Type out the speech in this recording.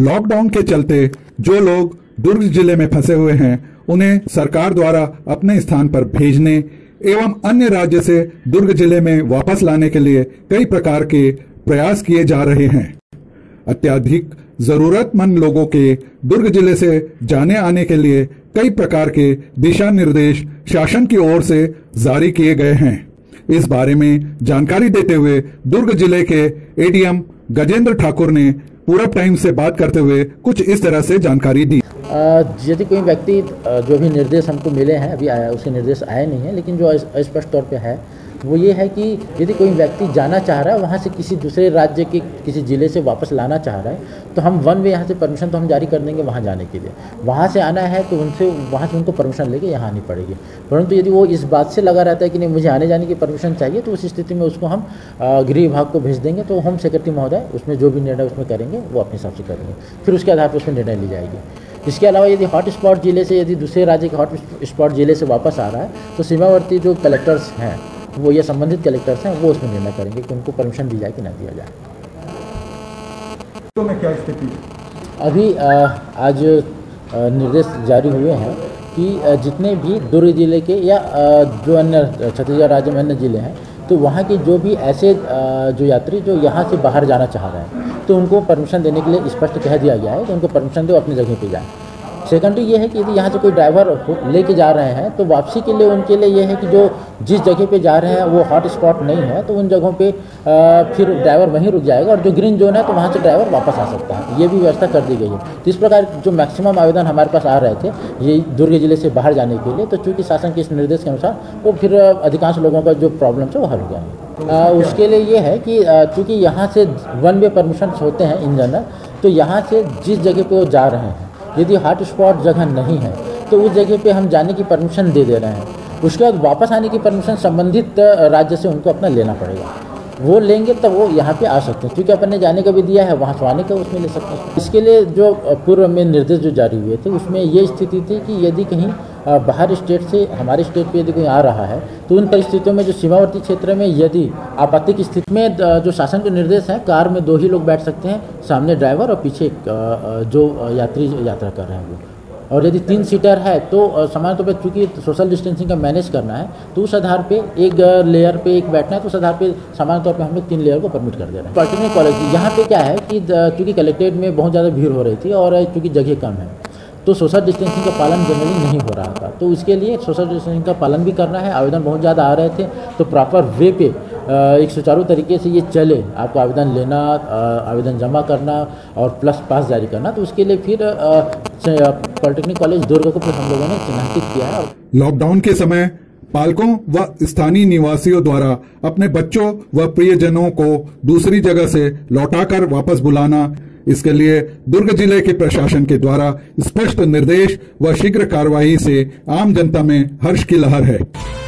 Lockdown के चलते जो लोग दुर्ग जिले में फंसे हुए हैं उन्हें सरकार द्वारा अपने स्थान पर भेजने एवं अन्य राज्य से दुर्ग जिले में वापस लाने के लिए कई प्रकार के प्रयास किए जा रहे हैं। अत्यधिक जरूरतमंद लोगों के दुर्ग जिले से जाने आने के लिए कई प्रकार के दिशा निर्देश शासन की ओर से जारी किए गए हैं। इस बारे में जानकारी देते हुए दुर्ग जिले के एडीएम गजेंद्र ठाकुर ने पूरब टाइम से बात करते हुए कुछ इस तरह से जानकारी दी। यदि कोई व्यक्ति जो भी निर्देश हमको मिले हैं, अभी आया उसके निर्देश आए नहीं है, लेकिन जो स्पष्ट तौर पे है वो ये है कि यदि कोई व्यक्ति जाना चाह रहा है वहाँ से किसी दूसरे राज्य के किसी ज़िले से वापस लाना चाह रहा है तो हम वन वे यहाँ से परमिशन तो हम जारी कर देंगे वहाँ जाने के लिए। वहाँ से आना है तो वहाँ से उनको परमिशन लेके यहाँ आनी पड़ेगी। परंतु यदि वो इस बात से लगा रहता है कि नहीं मुझे आने जाने की परमिशन चाहिए तो उस स्थिति में उसको हम गृह विभाग को भेज देंगे। तो होम सेक्रेटरी महोदय उसमें जो भी निर्णय उसमें करेंगे वो अपने हिसाब से करेंगे, फिर उसके आधार पर उसमें निर्णय ली जाएगी। इसके अलावा यदि हॉट स्पॉट जिले से यदि दूसरे राज्य के हॉट स्पॉट जिले से वापस आ रहा है तो सीमावर्ती जो कलेक्टर्स हैं वो या संबंधित कलेक्टर्स हैं वो उसमें निर्णय करेंगे कि उनको परमिशन दी जाए कि ना दिया जाए। तो में क्या स्थिति अभी आज निर्देश जारी हुए हैं कि जितने भी दुर्ग जिले के या जो अन्य छत्तीसगढ़ राज्य में अन्य जिले हैं तो वहाँ के जो भी ऐसे जो यात्री जो यहाँ से बाहर जाना चाह रहे हैं तो उनको परमिशन देने के लिए स्पष्ट कह दिया गया है कि उनको परमिशन दो, अपनी जगह पे जाएं। सेकेंडरी ये है कि यदि यहाँ से कोई ड्राइवर लेके जा रहे हैं तो वापसी के लिए उनके लिए ये है कि जो जिस जगह पे जा रहे हैं वो हॉट स्पॉट नहीं है तो उन जगहों पे फिर ड्राइवर वहीं रुक जाएगा और जो ग्रीन जोन है तो वहाँ से ड्राइवर वापस आ सकता है। ये भी व्यवस्था कर दी गई है। तो इस प्रकार जो मैक्सिमम आवेदन हमारे पास आ रहे थे ये दुर्ग जिले से बाहर जाने के लिए, तो चूँकि शासन के इस निर्देश के अनुसार वो फिर अधिकांश लोगों का जो प्रॉब्लम है वो हल हो गया है। उसके लिए ये है कि चूँकि यहाँ से वन वे परमिशन होते हैं इन जनरल, तो यहाँ से जिस जगह पे वो जा रहे हैं यदि हॉट स्पॉट जगह नहीं है तो उस जगह पे हम जाने की परमिशन दे रहे हैं। उसके बाद वापस आने की परमिशन संबंधित राज्य से उनको अपना लेना पड़ेगा। वो लेंगे तब वो यहाँ पे आ सकते हैं, क्योंकि अपन ने जाने का भी दिया है वहाँ से आने का उसमें ले सकते हैं। इसके लिए जो पूर्व में निर्देश जो जारी हुए थे उसमें ये स्थिति थी कि यदि कहीं बाहर स्टेट से हमारे स्टेट पे यदि कोई आ रहा है तो उन परिस्थितियों में जो सीमावर्ती क्षेत्र में यदि आपत्ति की स्थिति में जो शासन के निर्देश हैं, कार में 2 ही लोग बैठ सकते हैं, सामने ड्राइवर और पीछे जो यात्री यात्रा कर रहे हैं वो। और यदि 3 सीटर है तो सामान्य तौर पर चूँकि सोशल डिस्टेंसिंग का मैनेज करना है तो उस आधार पे एक लेयर पे एक बैठना है तो उस आधार पे सामान्य तौर पे हम लोग 3 लेयर को परमिट कर दे रहे हैं। पॉलिटेक्निक कॉलेज यहाँ पे क्या है कि चूँकि कलेक्ट्रेट में बहुत ज़्यादा भीड़ हो रही थी और चूँकि जगह कम है तो सोशल डिस्टेंसिंग का पालन जनरली नहीं हो रहा था, तो इसके लिए सोशल डिस्टेंसिंग का पालन भी करना है। आवेदन बहुत ज़्यादा आ रहे थे तो प्रॉपर वे पे एक सुचारू तरीके से ये चले, आपको आवेदन लेना, आवेदन जमा करना और प्लस पास जारी करना, तो उसके लिए फिर पॉलिटेक्निक कॉलेज दुर्ग को फिर हम लोगों ने चिन्हित किया है। लॉकडाउन के समय पालकों व स्थानीय निवासियों द्वारा अपने बच्चों व प्रियजनों को दूसरी जगह से लौटाकर वापस बुलाना, इसके लिए दुर्ग जिले के प्रशासन के द्वारा स्पष्ट निर्देश व शीघ्र कार्रवाई से आम जनता में हर्ष की लहर है।